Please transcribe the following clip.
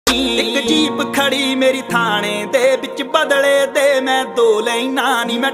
ਇੱਕ ਜੀਪ ਖੜੀ ਮੇਰੀ ਥਾਣੇ ਦੇ ਵਿੱਚ, ਬਦਲੇ ਦੇ ਮੈਂ 2 ਲੈਣਾ ਨੀ।